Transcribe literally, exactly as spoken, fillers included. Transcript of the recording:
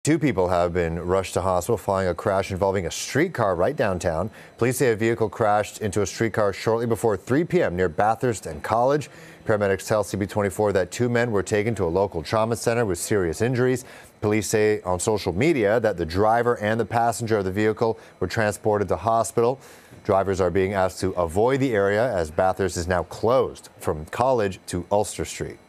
Two people have been rushed to hospital following a crash involving a streetcar right downtown. Police say a vehicle crashed into a streetcar shortly before three p m near Bathurst and College. Paramedics tell C B twenty-four that two men were taken to a local trauma center with serious injuries. Police say on social media that the driver and the passenger of the vehicle were transported to hospital. Drivers are being asked to avoid the area as Bathurst is now closed from College to Ulster Street.